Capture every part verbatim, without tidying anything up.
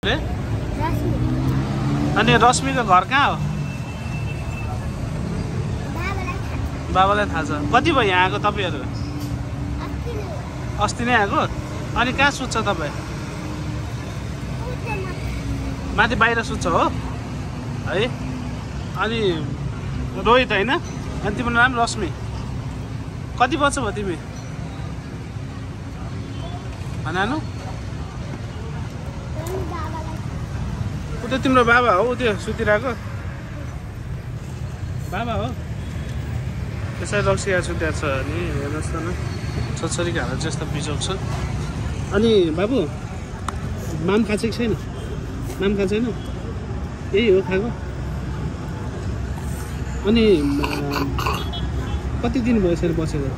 ए अनि रश्मिको घर कहाँ हो? बाबालाई थाहा छ। कति भयो यहाँ आएको तपाईँहरू? अस्ति नै आएको। अनि कहाँ सुत्छ तपाईँ? माथि बाहिर सुत्छ हो है? अनि रोहित होइन? अनि तिम्रो नाम रश्मि। कति वर्ष भयो तिमी? नानु उ त तिम्रो बाबा हो, त्यो सुतिरहेको बाबा हो। त्यसरी रक्सिया सुत्या छ नि हेर्नुहोस् त न, छोरछोरीको हालत चाहिँ यस्तो बिजोग छ। अनि बाबु माम खाएको छैन? माम खाएको छैन? यही हो खाएको। अनि कति दिन भयो यसरी बसेको?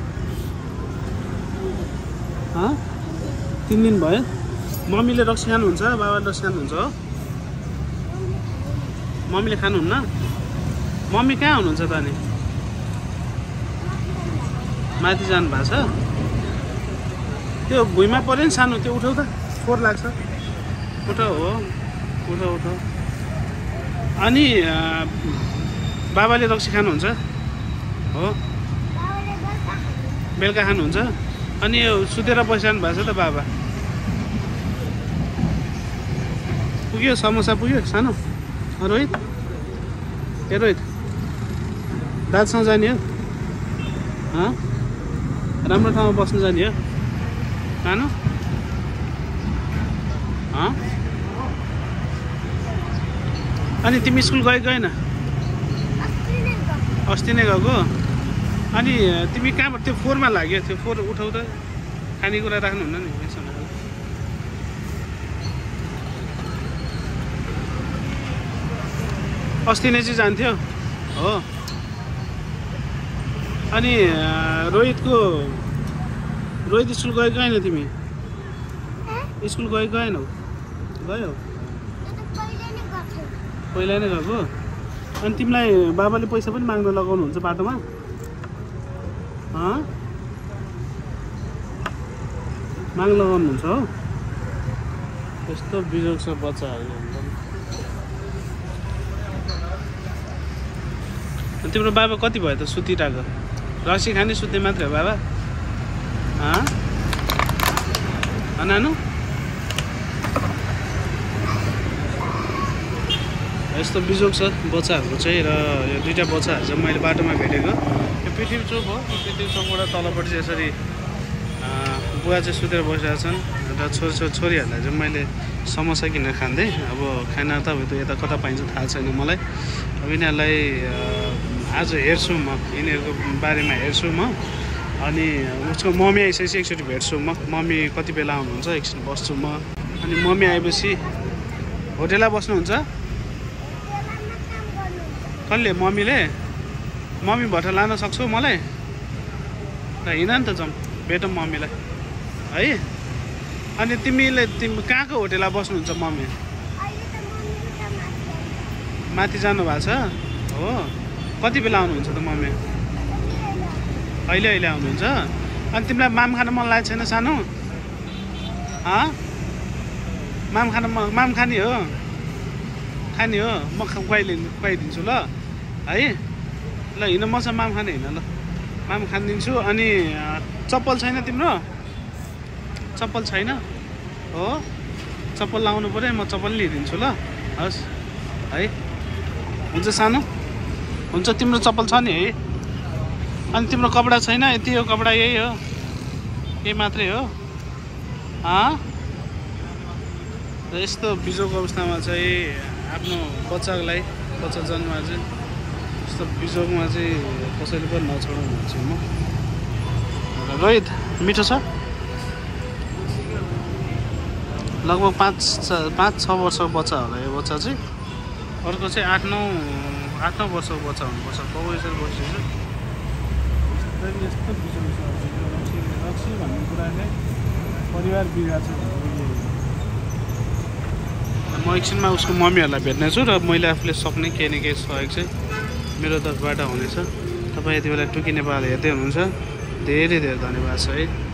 तिन दिन भयो। मम्मीले रक्सी खानुहुन्छ, बाबाले रक्सी खानुहुन्छ हो? मम्मीले खानुहुन्न? मम्मी कहाँ हुनुहुन्छ त? अनि माथि जानु भएको छ? त्यो भुइँमा पऱ्यो नि सानो, त्यो उठाउ त, फोहोर लाग्छ। उठाउ हो, उठाउ उठाउ। अनि बाबाले रक्सी खानुहुन्छ हो? बेलुका खानुहुन्छ? अनि यो सुतेर बसिरहनु भएको छ त बाबा? पुग्यो समोसा पुग्यो सानो? रोहित ए रोहित दाजुसँग जाने हो? राम्रो ठाउँमा बस्नु जाने हो सानो? अनि तिमी स्कुल गए गएन? अस्ति नै गएको। अनि तिमी कहाँबाट त्यो फोहोरमा लाग्यो? त्यो फोहोर उठाउ त, खानेकुरा राख्नुहुन्न नि यसमा। अस्ति नै चाहिँ जान्थ्यो हो? अनि रोहितको रोहित स्कुल गयो गएन तिमी? स्कुल गयो गएनौ? गयो पहिला नै गएको। अनि तिमीलाई बाबाले पैसा पनि माग्न लगाउनुहुन्छ बाटोमा? माग लगाउनुहुन्छ हो? यस्तो बिजोग छ बच्चाहरू। तिम्रो बाबा कति भयो त सुतिरहेको? रक्सी खाने सुत्ने मात्रै हो बाबा? नानु यस्तो बिजोग छ बच्चाहरूको चाहिँ। र यो दुईवटा बच्चाहरू चाहिँ मैले बाटोमा भेटेको। यो पृथ्वी चोक हो, पृथ्वी चोकबाट तलपट्टि चाहिँ यसरी बुवा चाहिँ सुतेर बसिरहेको छन् र छोरी छोरी छोरीहरूलाई चाहिँ मैले समोसा किनेर खाँदै। अब खाना त अब यता कता पाइन्छ थाहा छैन मलाई। अब यिनीहरूलाई आज हेर्छु म, यिनीहरूको बारेमा हेर्छु म। अनि उसको मम्मी आइसकेपछि एकचोटि भेट्छु म। मम्मी कति बेला आउनुहुन्छ एकछिन बस्छु म। अनि मम्मी आएपछि होटेलमा बस्नुहुन्छ? कसले? मम्मीले? मम्मी भएर लान सक्छौ मलाई? ल हिँड नि त जाउँ, भेटौँ मम्मीलाई है। अनि तिमीले तिमी कहाँको होटेलमा बस्नुहुन्छ मम्मी? माथि जानु भएको छ हो? कति बेला आउनुहुन्छ त मम्मी? अहिले अहिले आउनुहुन्छ? अनि तिमीलाई माम खान मन लागेको छैन सानो? माम खान माम खाने हो? खाने हो? म खुवाइलि खुवाइदिन्छु ल है। ल हिँड मसँग माम खाने, हिँड ल माम खानिदिन्छु। अनि चप्पल छैन तिम्रो? चप्पल छैन हो? चप्पल लाउनु पऱ्यो, म चप्पल लिइदिन्छु ल। हस् है, हुन्छ सानो? हुन्छ तिम्रो चप्पल छ नि है? अनि तिम्रो कपडा छैन? यति हो कपडा, यही हो, यही मात्रै हो? र यस्तो बिजोग अवस्थामा चाहिँ आफ्नो बच्चालाई, बच्चा जन्ममा चाहिँ यस्तो बिजोगमा चाहिँ कसैले पनि नछोडाउनु भन्छु म। रोहित मिठो छ? लगभग पाँच पाँच छ वर्षको बच्चा होला यो बच्चा चाहिँ। अर्को चाहिँ आठ नौ आठ नौ वर्षको बच्चा हुनुपर्छ। बाउ यसरी बसिरहेछ। यस्तो बिजोग छ रक्सी भन्ने कुराले परिवार बिगार्छ। म एकछिनमा उसको मम्मीहरूलाई भेट्नेछु र मैले आफूले सक्ने केही न केही सहयोग चाहिँ मेरो तर्फबाट हुनेछ। तपाईँ यति बेला टुकी नेपाल हेर्दै हुनुहुन्छ, धेरै धेरै धन्यवाद छ है।